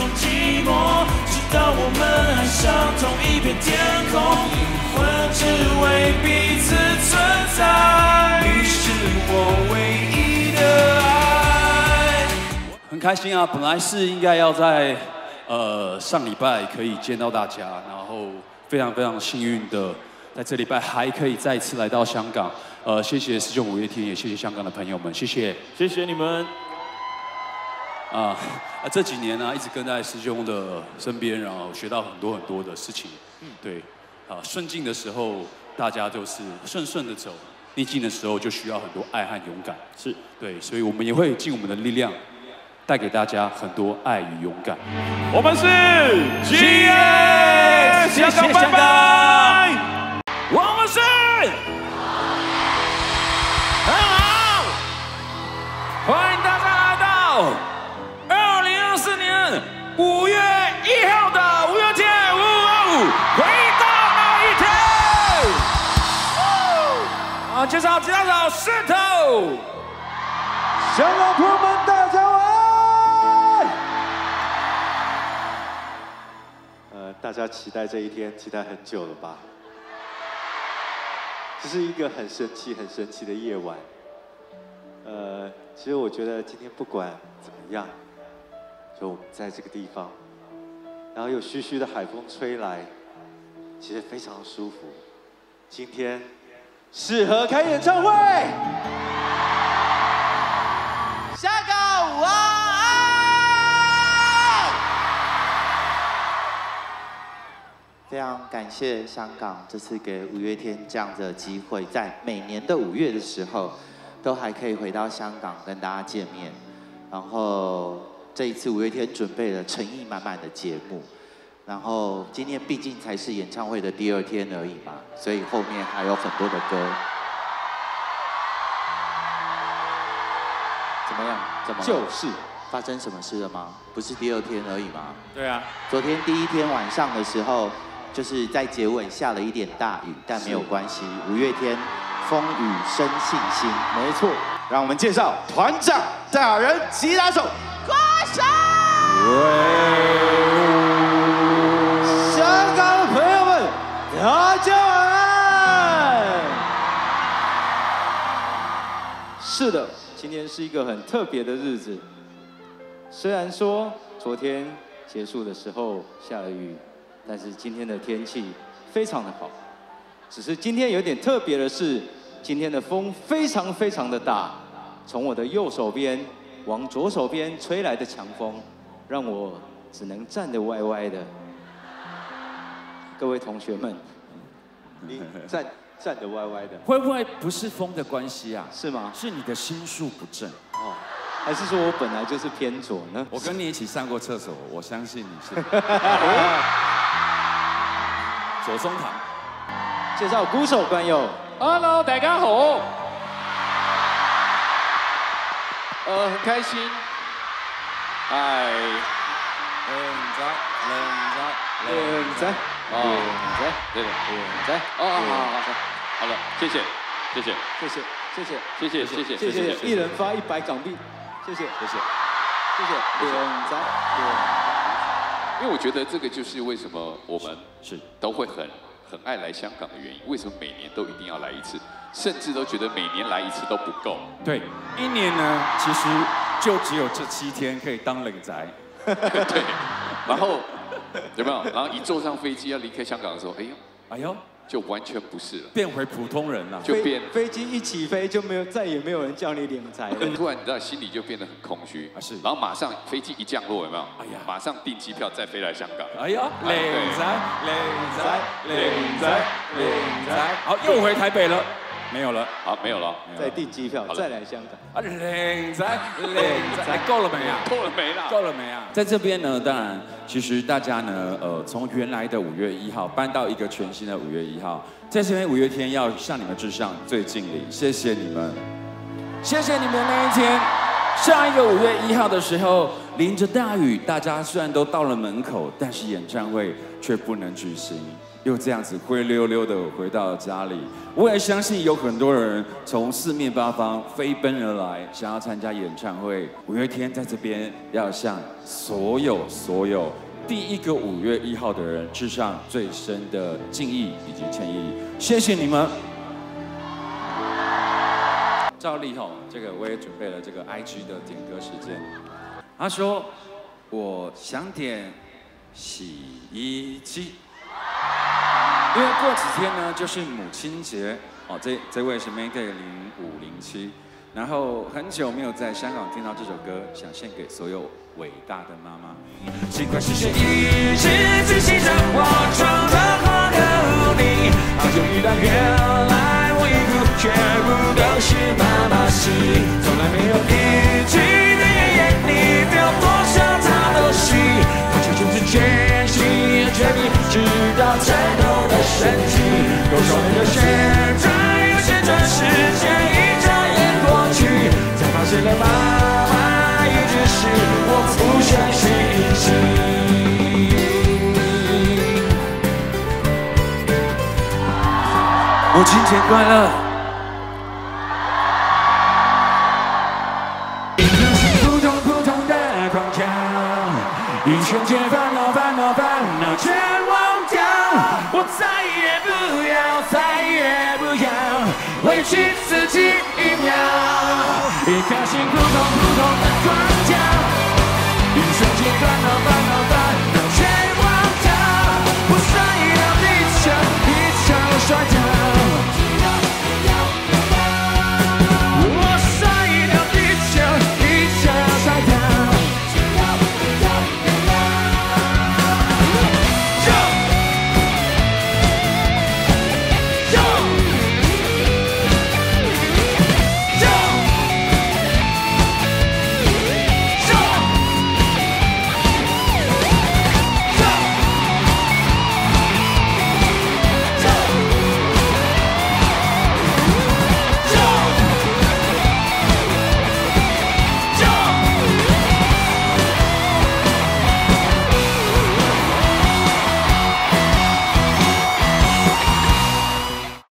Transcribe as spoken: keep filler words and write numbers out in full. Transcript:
寂寞，直到我们爱上同一片天空，灵魂只为彼此存在。你是我唯一的爱。 很开心啊，本来是应该要在呃上礼拜可以见到大家，然后非常非常幸运的在这礼拜还可以再一次来到香港。呃，谢谢师兄五月天，也谢谢香港的朋友们，谢谢， 谢谢你们。 啊，啊这几年呢、啊，一直跟在师兄的身边，然后学到很多很多的事情。嗯，对，啊，顺境的时候大家就是顺顺的走，逆境的时候就需要很多爱和勇敢。 是对， 所以我们也会尽我们的力量，带给大家很多爱与勇敢。 我们是 G X 香港，拜拜。我们是。很好，欢迎大家来到二零二四年五月一号的五月天，呜呜，回到那一天。啊，介绍吉他手石头。 香港朋友们，大家晚安。呃，大家期待这一天，期待很久了吧？这是一个很神奇、很神奇的夜晚。呃，其实我觉得今天不管怎么样，就我们在这个地方，然后有徐徐的海风吹来，其实非常舒服。今天适合开演唱会。香港晚安。 非常感谢香港这次给五月天这样的机会，在每年的五月的时候，都还可以回到香港跟大家见面。然后这一次五月天准备了诚意满满的节目，然后今天毕竟才是演唱会的第二天而已嘛，所以后面还有很多的歌。怎么样？怎么了？ 就是发生什么事了吗？不是第二天而已吗？ 对啊， 昨天第一天晚上的时候。就是在结尾下了一点大雨，但没有关系。五月天风雨生信心， 没错。让我们介绍团长戴雅人吉他手郭翔。香港的朋友们，大家晚安。是的，今天是一个很特别的日子。虽然说昨天结束的时候下了雨。但是今天的天气非常的好，只是今天有点特别的是，今天的风非常非常的大，从我的右手边往左手边吹来的强风，让我只能站得歪歪的。各位同学们，你站站得歪歪的， 会不会不是风的关系啊？ 是吗？ 是你的心术不正哦，还是说我本来就是偏左呢？ 我跟你一起上过厕所，我相信你是。左宗棠， 介绍鼓手关佑。 Hello， 大家好。呃，很开心。哎， 靓仔，靓仔， 靓仔， 哦， 靓仔， 对的， 靓仔。 哦，好好好，好了，谢谢，谢谢， 谢谢，谢谢， 谢谢，谢谢， 谢谢，一人发一百港币，谢谢，谢谢，谢谢，靓仔，靓仔。 因为我觉得这个就是为什么我们是都会很很爱来香港的原因。为什么每年都一定要来一次，甚至都觉得每年来一次都不够？ 对，一年呢，其实就只有这七天可以当冷宅。 对，然后有没有？然后一坐上飞机要离开香港的时候，哎呦， 哎呦， 就完全不是了， 变回普通人了， 就变飞机一起飞就没有再也没有人叫你敛财了。 突然你知道心里就变得很空虚啊，是。 然后马上飞机一降落，有没有？ 哎呀， 马上订机票再飞来香港。 哎呀，靓仔，靓仔，靓仔，靓仔，好，又回台北了。没有了， 好，没有了， 再订机票，再来香港。 啊，靓仔，靓仔，够了没啊？ 够了没啦？ 够了没啊？在这边呢，当然，其实大家呢，呃，从原来的五月一号搬到一个全新的五月一号，在这边五月天要向你们致上最敬礼，谢谢你们，谢谢你们那一天，上一个五月一号的时候，淋着大雨，大家虽然都到了门口，但是演唱会却不能举行。 又这样子灰溜溜的回到家里。我也相信有很多人从四面八方飞奔而来，想要参加演唱会。五月天在这边要向所有所有第一个五月一号的人致上最深的敬意以及歉意，谢谢你们。照例吼，这个我也准备了这个 I G 的点歌时间。他说：“我想点洗衣机。”因为过几天呢就是母亲节哦，这这位是 Mayday 零五零七，然后很久没有在香港听到这首歌，想献给所有伟大的妈妈。 尽管视线一直追寻着我，装着花的你，好久遇到原来我一步全部都是妈妈戏，从来没有一句的语言你对我多少他都是，我却就是决心绝密，直到颤抖的身体，多少年的旋转又旋转，时间一眨眼过去，才发现了妈妈一直是我不相信隐形。母亲节快乐！一颗心扑通扑通的狂跳，一瞬间烦恼烦恼烦恼全忘掉，我再也不要再也不要委屈自己一秒，一颗心扑通扑通的狂跳，一瞬间烦恼烦恼。